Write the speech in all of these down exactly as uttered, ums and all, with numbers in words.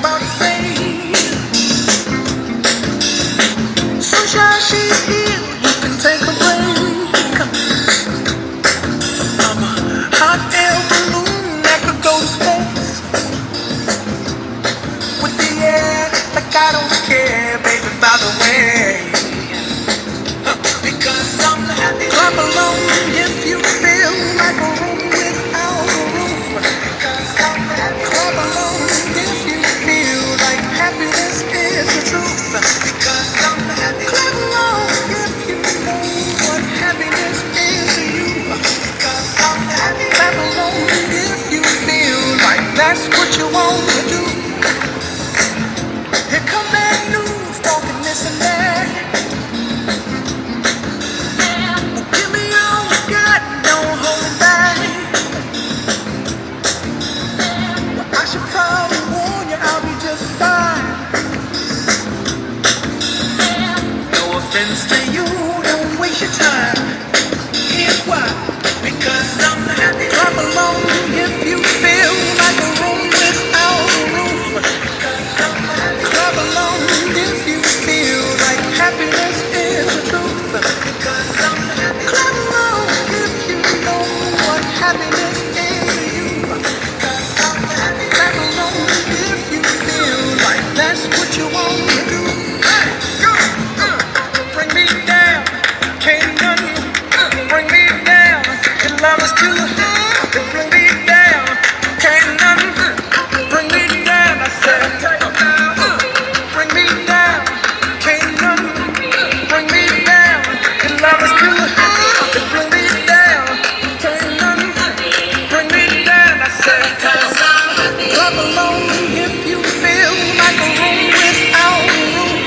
about to say. Sunshine, she's here, you can take a break. I'm a hot air balloon that could go to space. With the air, like I don't care, baby, by the way. Because I'm happy. Clap along if you feel like a room without a roof. Because I'm happy. Clap along if you feel like happiness is the truth. Because I'm happy. Clap along if you know what happiness is to you. Because I'm happy. Clap along if you feel like that's what you want to do. Here come that news talking this and that. Give me all you got, don't hold it back. Well, I should probably warn you, I'll be just fine. No offense to you, don't waste your time. Here's why. Because I'm happy. Clap along if you feel like a room without a roof. Because I'm happy. Clap along if you feel like happiness is the truth. Because I'm happy. Clap along if you know what happiness is to you. Because I'm happy. Clap along if you feel like that's what you want to do. Hey, go, go. Bring me down, can't nothing bring me down. Your love is too high, bring me down, can't nothing bring me down. I said, bring me down, can't nothing bring me down. Your love is too high, bring me down, can't nothing bring me down. I said, clap along if you feel like a room without a roof.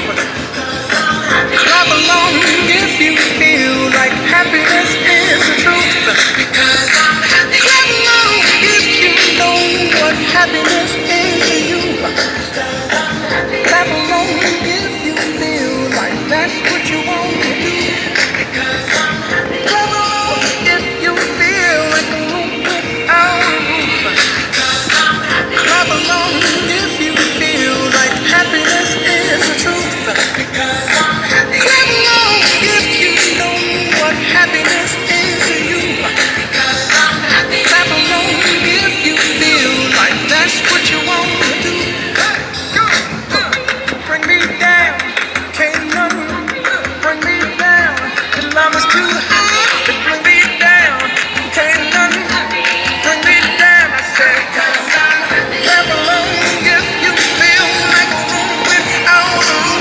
Clap along if you feel like happiness is the truth. Because I'm happy. Clap along if you know what happiness is to you. Because I'm happy. Clap along if you feel like that's what you want to do. Because I'm happy. Clap along if you feel like a room without a roof. Because I'm happy. Clap along if you feel like happiness is the truth. Because I'm happy. Clap along if you know what happiness is to you. Because I'm happy. Clap along if you feel like that's what you want to do. Hey, go, go. Bring me down, can't nothing bring me down. Your love is too high, bring me down, can't nothing bring me down. I said, because I'm happy. Clap along if you feel like a room without a roof.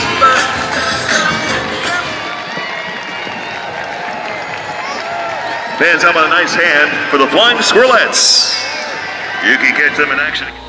Fans, how about a nice hand for the Flying Squirrelettes? You can catch them in action.